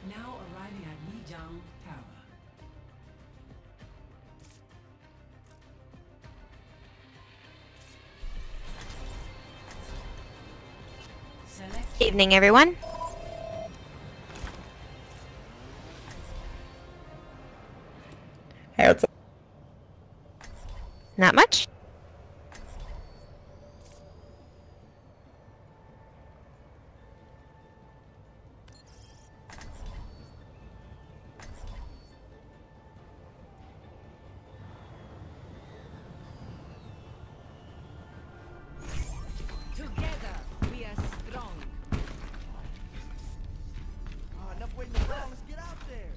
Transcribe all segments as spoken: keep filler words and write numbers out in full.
Now arriving at Lijiang Tower. Select Evening, everyone. Hey, what's up? Not much. Together, we are strong. Oh, enough waiting around. Let's get out there.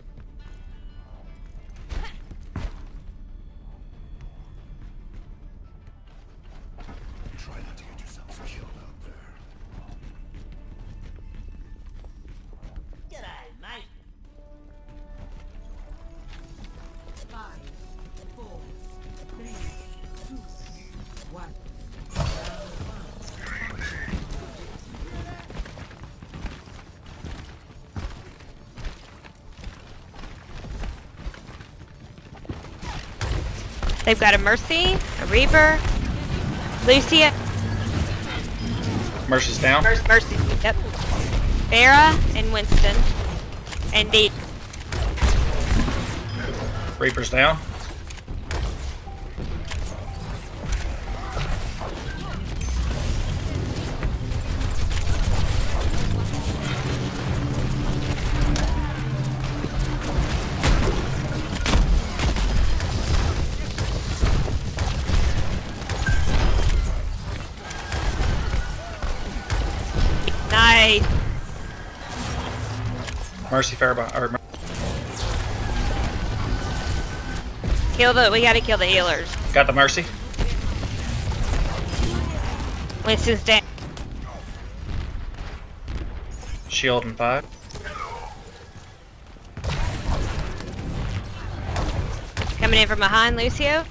Try not to get yourselves killed out there. G'day, mate. five, four, three, two, one. They've got a Mercy, a Reaper, Lucia, Mercy's down. Mer- Mercy, yep, Farah, and Winston, and Dee. Reaper's down. Nice. Mercy Fair or Kill the. We gotta kill the healers. got the Mercy. Winston's down. Shield and five. Coming in from behind, Lucio.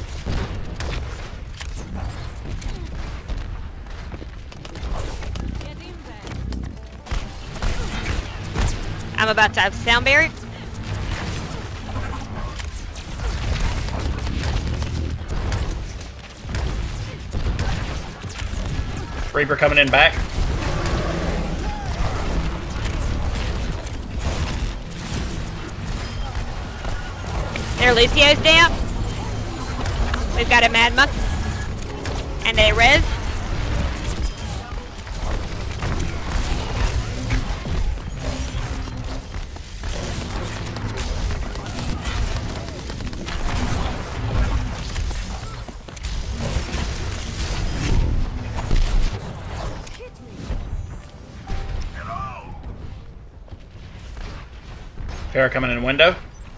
I'm about to have sound barrier. Reaper coming in back. There, Lucio's down. We've got a Mad Monk. And a Res. Farah coming in window.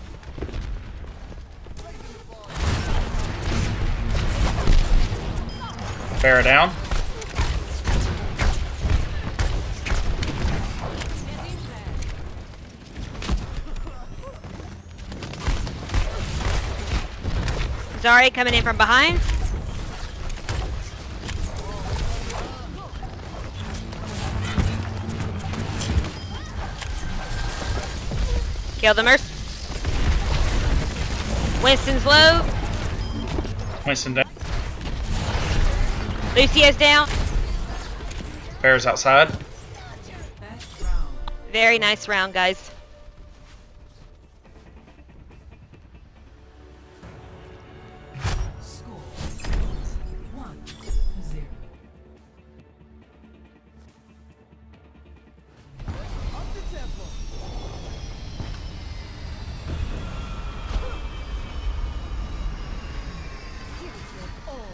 Farah down. Zari coming in from behind. Kill the Merc. Winston's low. Winston down. Lucio's down. Farah's outside. Best round. Very nice round, guys. Score one zero. Up the tempo. Give it your all.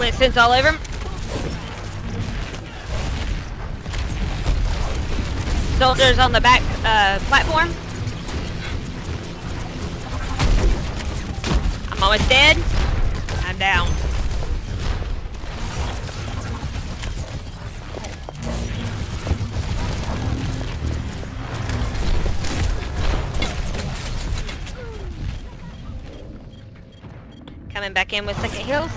Winston's all over him. Soldiers on the back uh, platform. I'm almost dead. I'm down. Coming back in with second heals.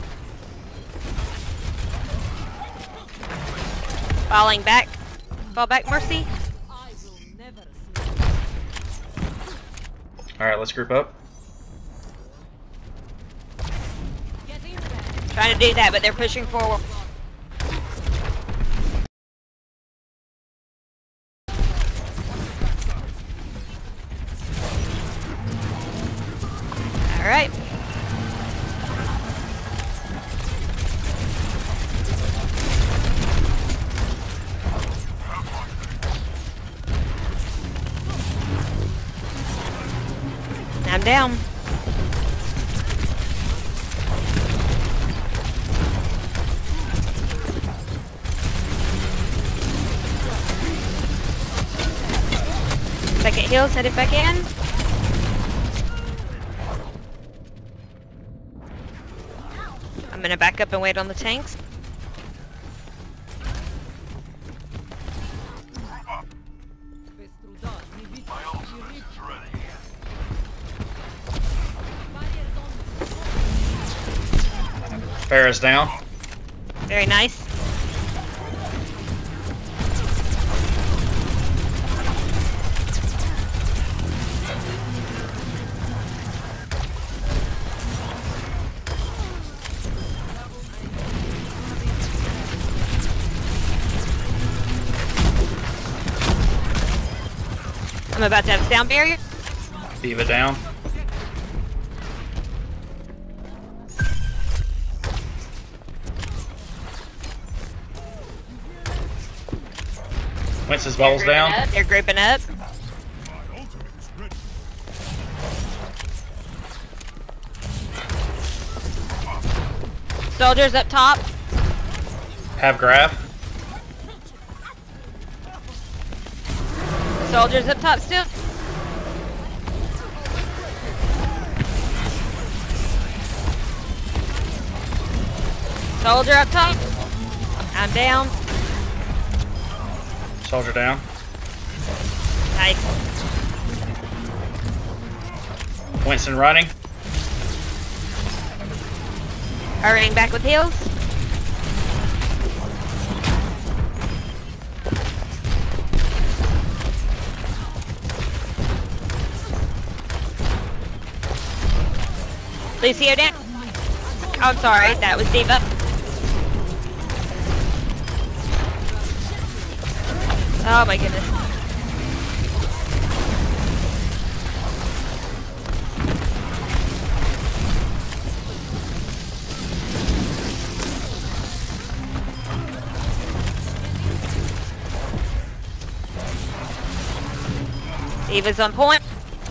Falling back. Fall back, Mercy. I will never sleep. Alright, let's group up. Get in there. Trying to do that, but they're pushing forward. Alright. I'm down. Second heal, set it back in. I'm gonna back up and wait on the tanks. Farrah's down. Very nice. I'm about to have a sound barrier. Diva down. Winston's bubbles down. Up. They're grouping up. My ultimate is ready. Soldiers up top. Have grab. Soldiers up top still. Soldier up top. I'm down. Soldier down. Nice. Winston running. Hurrying back with heals. Lucio down. Oh, I'm sorry, that was Diva. Oh my goodness. Diva's on point.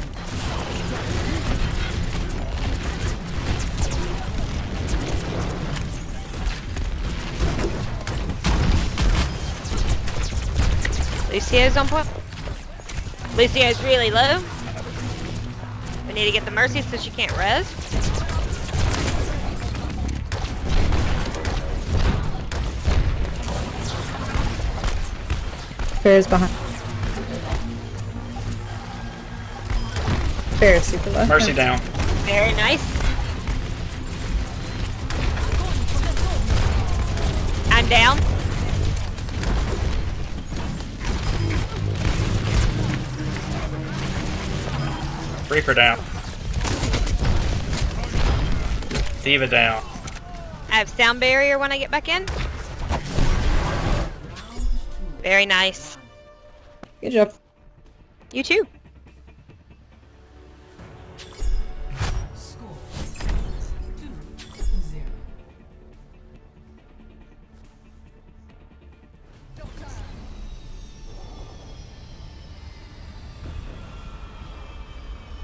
Lucio's on point. Lucio's really low. We need to get the Mercy so she can't res. Bear's behind. Bear's super low. Mercy down. Very nice. I'm down. Reaper down. Diva down. I have sound barrier when I get back in. Very nice. Good job. You too. Score two zero.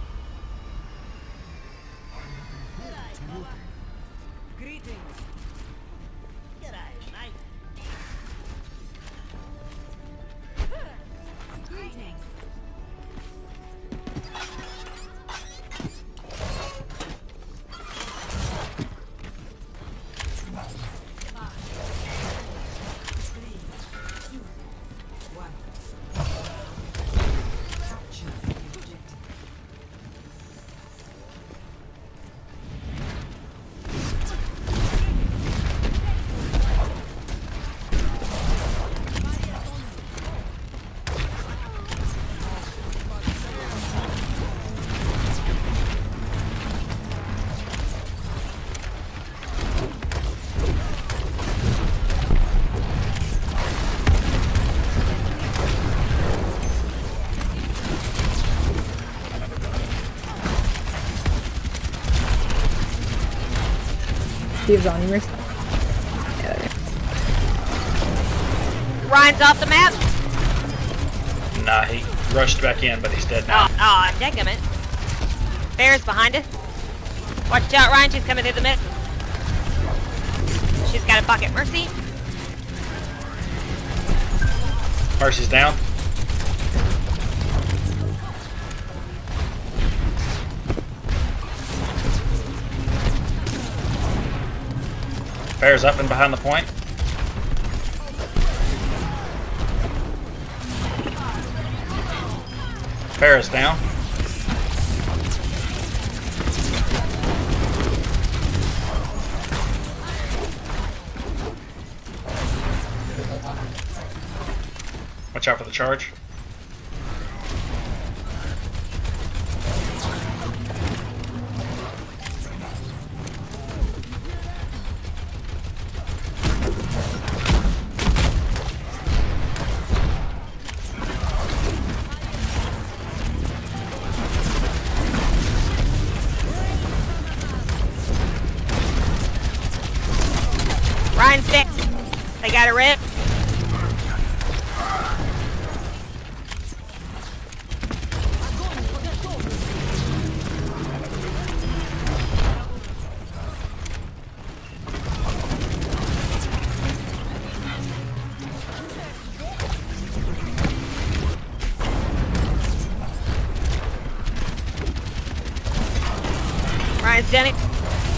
Greetings. Steve's on you, Mercy. Yeah, Ryan's off the map. Nah, he rushed back in, but he's dead now. Oh, oh, dadgummit. Bear's behind us. Watch out, Ryan. She's coming through the mid. She's got a bucket. Mercy. Mercy's down. Bear's up and behind the point. Bear's down. Watch out for the charge. Ryan's dead. They got a rip. Ryan's done it.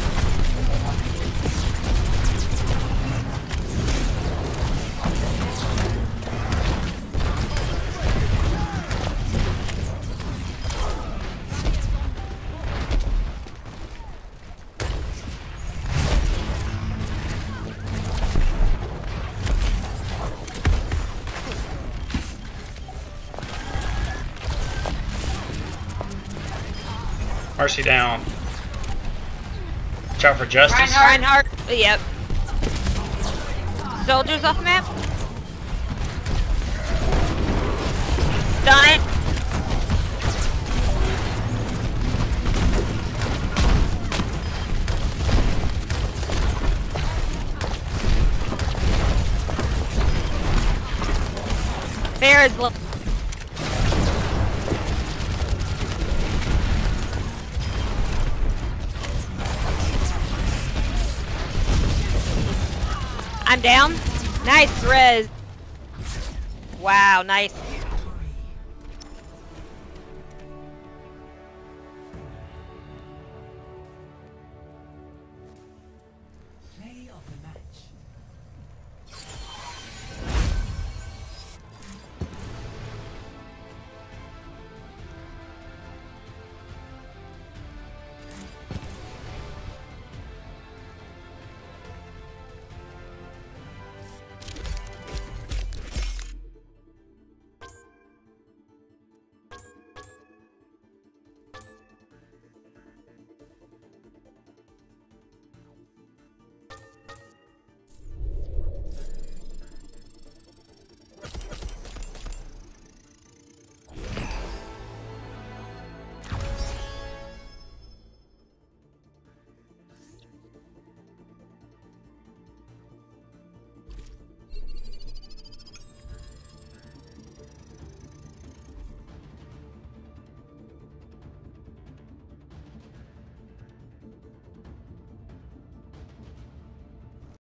Mercy down. Watch out for Justice. Reinhardt. Yep. Soldiers off map. Done it. Bear is low. I'm down. Nice res. Wow, nice.